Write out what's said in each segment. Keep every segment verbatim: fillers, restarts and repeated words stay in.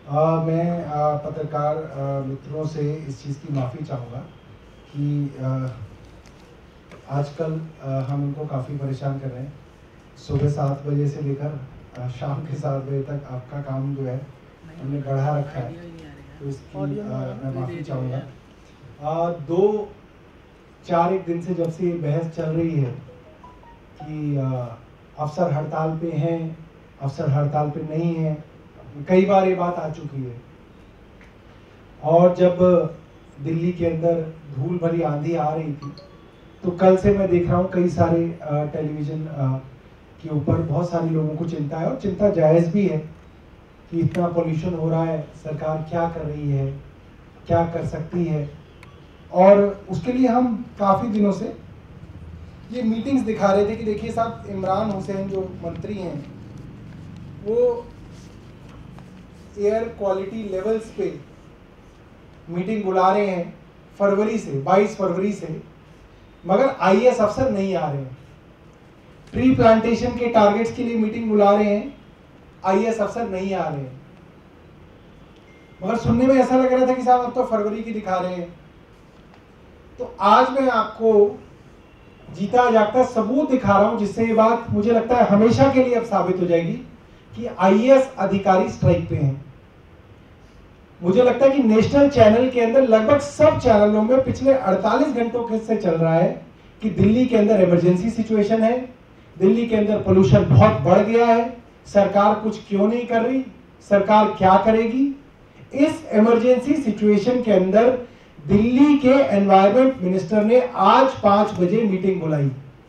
आ, मैं आ, पत्रकार आ, मित्रों से इस चीज़ की माफ़ी चाहूँगा कि आ, आजकल आ, हम उनको काफ़ी परेशान कर रहे हैं। सुबह सात बजे से लेकर शाम के सात बजे तक आपका काम जो है हमने बढ़ा रखा है, तो इसकी आ, मैं माफ़ी चाहूँगा। दो चार एक दिन से जब से ये बहस चल रही है कि आ, अफसर हड़ताल पे हैं, अफसर हड़ताल पे नहीं हैं, कई बार ये बात आ चुकी है। और जब दिल्ली के अंदर धूल भरी आंधी आ रही थी, तो कल से मैं देख रहा हूँ कई सारे टेलीविज़न के ऊपर बहुत सारे लोगों को चिंता है, और चिंता जायज़ भी है कि इतना पोल्यूशन हो रहा है, सरकार क्या कर रही है, क्या कर सकती है। और उसके लिए हम काफ़ी दिनों से ये मीटिंग्स दिखा रहे थे कि देखिए साहब, इमरान हुसैन जो मंत्री हैं वो एयर क्वालिटी लेवल्स पे मीटिंग बुला रहे हैं फरवरी से, बाईस फरवरी से, मगर आई ए एस अफसर नहीं आ रहे हैं। ट्री प्लांटेशन के टारगेट्स के लिए मीटिंग बुला रहे हैं, आई ए एस अफसर नहीं आ रहे हैं। मगर सुनने में ऐसा लग रहा था कि साहब अब तो फरवरी की दिखा रहे हैं। तो आज मैं आपको जीता जागता सबूत दिखा रहा हूं, जिससे ये बात मुझे लगता है हमेशा के लिए अब साबित हो जाएगी कि आई ए एस अधिकारी स्ट्राइक पे हैं। मुझे लगता है कि नेशनल चैनल के अंदर लगभग सब चैनलों में पिछले अड़तालीस घंटों के से चल रहा है कि दिल्ली के अंदर इमरजेंसी सिचुएशन है, दिल्ली के अंदर पोल्यूशन बहुत बढ़ गया है, सरकार कुछ क्यों नहीं कर रही, सरकार क्या करेगी। इस इमरजेंसी सिचुएशन के अंदर दिल्ली के एनवायरमेंट मिनिस्टर ने आज पांच बजे मीटिंग बुलाई।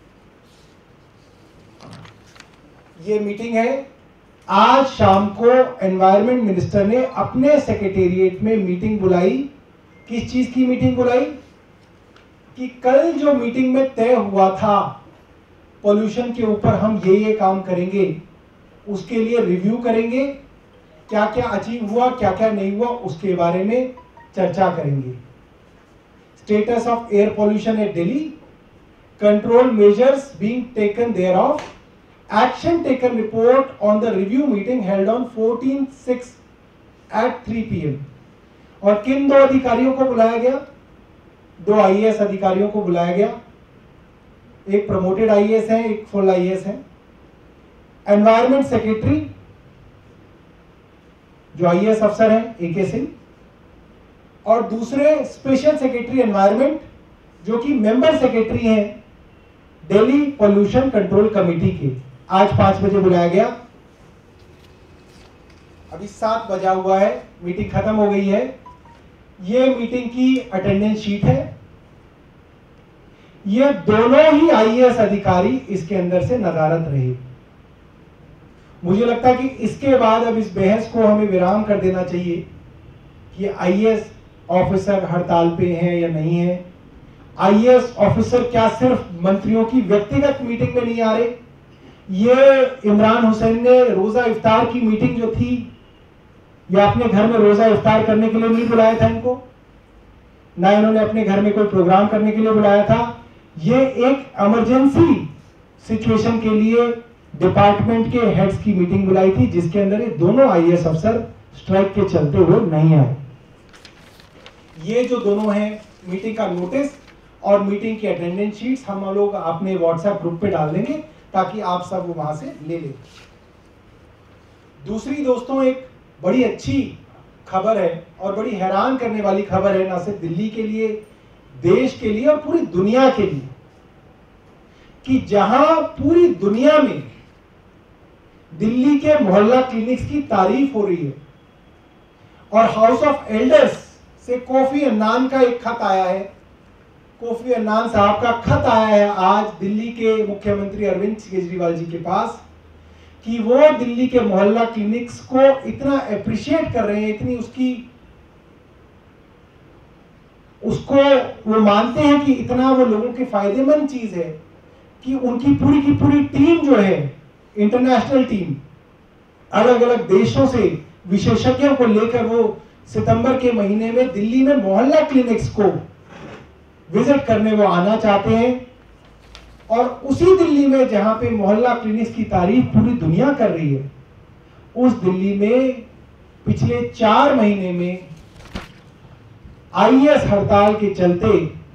ये मीटिंग है आज शाम को एनवायरमेंट मिनिस्टर ने अपने सेक्रेटेरिएट में मीटिंग बुलाई। किस चीज की मीटिंग बुलाई? कि कल जो मीटिंग में तय हुआ था पोल्यूशन के ऊपर हम ये ये काम करेंगे, उसके लिए रिव्यू करेंगे, क्या क्या अचीव हुआ क्या क्या नहीं हुआ उसके बारे में चर्चा करेंगे। Status of air pollution at Delhi, control measures being taken thereof, action taken report on the review meeting held on fourteen six at three p m और किन दो अधिकारियों को बुलाया गया? दो आई ए एस अधिकारियों को बुलाया गया। एक प्रमोटेड आई ए एस है, एक फुल आई ए एस है। एनवायरमेंट सेक्रेटरी जो आई ए एस अफसर हैं ए के सिंह, और दूसरे स्पेशल सेक्रेटरी एनवायरमेंट जो कि मेंबर सेक्रेटरी हैं दिल्ली पोल्यूशन कंट्रोल कमेटी के। आज पांच बजे बुलाया गया। अभी सात बजा हुआ है, मीटिंग खत्म हो गई है। ये मीटिंग की अटेंडेंस शीट है। ये दोनों ही आई ए एस अधिकारी इसके अंदर से नदारद रहे। मुझे लगता है कि इसके बाद अब इस बहस को हमें विराम कर देना चाहिए कि आई ए एस ऑफिसर हड़ताल पे हैं या नहीं है। आई ए एस ऑफिसर क्या सिर्फ मंत्रियों की व्यक्तिगत मीटिंग में नहीं आ रहे? ये इमरान हुसैन ने रोजा इफ्तार की मीटिंग जो थी, या अपने घर में रोजा इफ्तार करने के लिए नहीं बुलाया था इनको, ना इन्होंने अपने घर में कोई प्रोग्राम करने के लिए बुलाया था। ये एक इमरजेंसी सिचुएशन के लिए डिपार्टमेंट के हेड्स की मीटिंग बुलाई थी, जिसके अंदर ये दोनों आई ए एस अफसर स्ट्राइक के चलते हुए नहीं आए। ये जो दोनों हैं, मीटिंग का नोटिस और मीटिंग की अटेंडेंस शीट्स हम लोग अपने व्हाट्सएप ग्रुप पे डाल देंगे ताकि आप सब वहां से ले लें। दूसरी दोस्तों, एक बड़ी अच्छी खबर है और बड़ी हैरान करने वाली खबर है, ना सिर्फ दिल्ली के लिए, देश के लिए और पूरी दुनिया के लिए, कि जहां पूरी दुनिया में दिल्ली के मोहल्ला क्लिनिक्स की तारीफ हो रही है और हाउस ऑफ एल्डर्स से कोफी अन्नान का एक खत आया है। कोफी अन्नान साहब का खत आया है आज दिल्ली के मुख्यमंत्री अरविंद केजरीवाल जी के पास, कि वो दिल्ली के मोहल्ला क्लिनिक्स को इतना अप्रिशिएट कर रहे हैं, इतनी उसकी उसको वो मानते हैं कि इतना वो लोगों की फायदेमंद चीज है कि उनकी पूरी की पूरी टीम जो है, इंटरनेशनल टीम, अलग अलग देशों से विशेषज्ञों को लेकर वो सितंबर के महीने में दिल्ली में मोहल्ला क्लिनिक्स को विजिट करने वो आना चाहते हैं। और उसी दिल्ली में जहां पे मोहल्ला क्लिनिक्स की तारीफ पूरी दुनिया कर रही है, उस दिल्ली में पिछले चार महीने में आई ए एस हड़ताल के चलते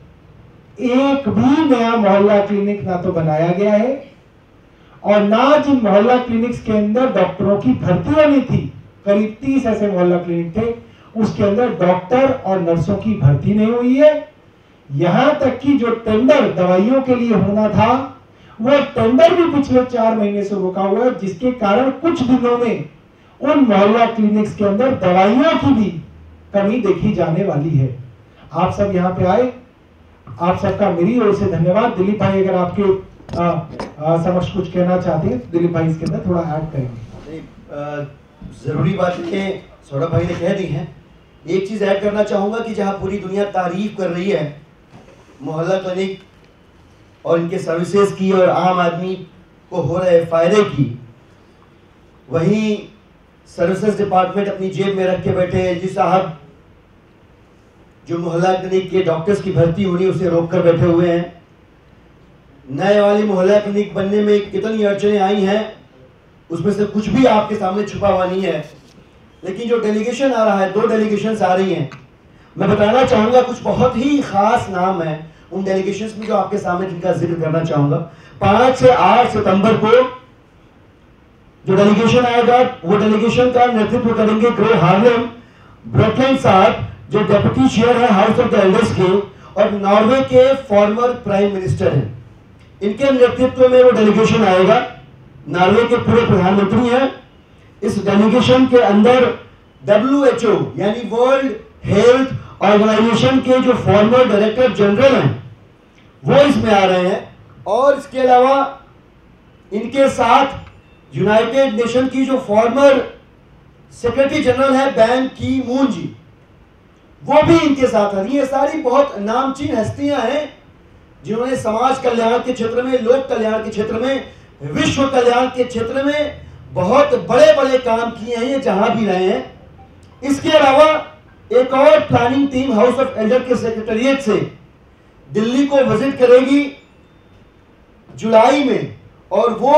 एक भी नया मोहल्ला क्लिनिक ना तो बनाया गया है और ना जिन मोहल्ला क्लिनिक्स के अंदर डॉक्टरों की भर्ती होनी थी, करीब तीस ऐसे मोहल्ला क्लिनिक थे, उसके अंदर डॉक्टर और नर्सों की भर्ती नहीं हुई है। यहां तक कि जो टेंडर दवाइयों के लिए होना था वो टेंडर भी पिछले चार महीने से रुका हुआ है, जिसके कारण कुछ दिनों में उन मोहल्ला क्लिनिक्स के अंदर दवाइयों की भी कमी देखी जाने वाली है। आप सब यहाँ पे आए, आप सबका मेरी ओर से धन्यवाद। दिलीप भाई अगर आपके आ, आ, समक्ष कुछ कहना चाहते हैं, दिलीप भाई इसके अंदर थोड़ा ऐड करेंगे। जरूरी बातें सौरभ भाई ने कह दी हैं। एक चीज ऐड करना चाहूंगा कि जहां पूरी दुनिया तारीफ कर रही है मोहल्ला क्लिनिक और इनके सर्विसेज की और आम आदमी को हो रहे फायदे की, वहीं सर्विसेज डिपार्टमेंट अपनी जेब में रख के बैठे हैं। जी साहब जो मोहल्ला क्लिनिक के डॉक्टर्स की भर्ती हो रही है उसे रोक कर बैठे हुए हैं। नए वाली मोहल्ला क्लिनिक बनने में कितनी अड़चने आई हैं उसमें से कुछ भी आपके सामने छुपा हुआ नहीं है। लेकिन जो डेलीगेशन आ रहा है, दो डेलीगेशंस आ रही हैं, मैं बताना चाहूंगा कुछ बहुत ही खास नाम है उन डेलीगेशंस में जो आपके सामने जिनका जिक्र करना चाहूंगा। पांच से आठ सितंबर को जो डेलीगेशन आएगा वो डेलीगेशन का नेतृत्व करेंगे ग्रे हार्लेम ब्रॉकलैंड साहब, जो डेप्यूटी चेयर है हाउस ऑफ द एल्डर्स के और नॉर्वे के फॉर्मर प्राइम मिनिस्टर हैं। इनके नेतृत्व में वो डेलीगेशन आएगा। नॉर्वे के पूरे प्रधानमंत्री हैं। इस डेलीगेशन के अंदर डब्ल्यू एच ओ यानी वर्ल्ड हेल्थ ऑर्गेनाइजेशन के जो फॉर्मर डायरेक्टर जनरल हैं वो इसमें आ रहे हैं और इसके अलावा इनके साथ यूनाइटेड नेशन की जो फॉर्मर सेक्रेटरी जनरल है बैन की मून जी, वो भी इनके साथ है। ये सारी बहुत नामचीन हस्तियां हैं जिन्होंने समाज कल्याण के क्षेत्र में, लोक कल्याण के क्षेत्र में, विश्व कल्याण के क्षेत्र में बहुत बड़े बड़े काम किए हैं, ये जहां भी रहे हैं। इसके अलावा एक और planning team house of elder के सेक्रेटेरिएट से दिल्ली को विजिट करेगी जुलाई में और वो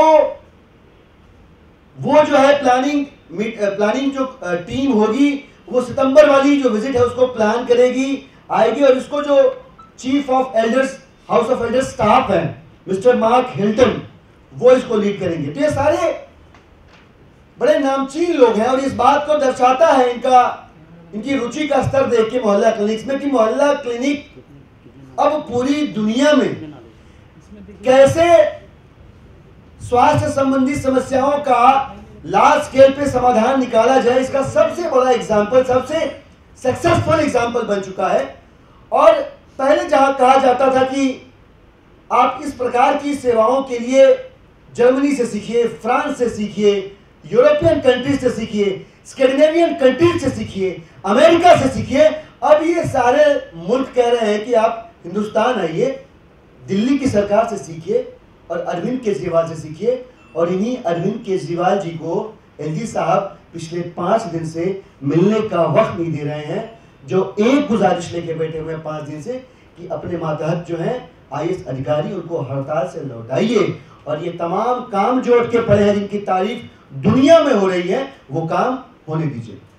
वो जो है प्लानिंग प्लानिंग जो टीम होगी वो सितंबर वाली जो विजिट है उसको प्लान करेगी, आएगी और इसको जो chief of elders house of elders staff है मिस्टर मार्क हिल्टन, वो इसको लीड करेंगे। तो ये सारे बड़े नामचीन लोग हैं और इस बात को दर्शाता है इनका इनकी रुचि का स्तर देख के मोहल्ला क्लिनिक्स में कि मोहल्ला क्लिनिक अब पूरी दुनिया में कैसे स्वास्थ्य संबंधी समस्याओं का लार्ज स्केल पे समाधान निकाला जाए, इसका सबसे बड़ा एग्जाम्पल, सबसे सक्सेसफुल एग्जाम्पल बन चुका है। और पहले जहां कहा जाता था कि आप इस प्रकार की सेवाओं के लिए जर्मनी से सीखिए, फ्रांस से सीखिए, यूरोपियन कंट्रीज से सीखिए, स्कैंडिनेवियन कंट्रीज से सीखिए, अमेरिका से सीखिए, अब ये सारे मुल्क कह रहे हैं कि आप हिंदुस्तान आइए, दिल्ली की सरकार से सीखिए और अरविंद केजरीवाल से सीखिए। और इन्हीं अरविंद केजरीवाल जी को एलजी साहब पिछले पाँच दिन से मिलने का वक्त नहीं दे रहे हैं, जो एक गुजारिश लेके बैठे हुए हैं पाँच दिन से कि अपने मातहत जो हैं आई ए एस अधिकारी उनको हड़ताल से लौटाइए और ये तमाम काम जो अटके पड़े हैं जिनकी तारीफ दुनिया में हो रही है वो काम होने दीजिए।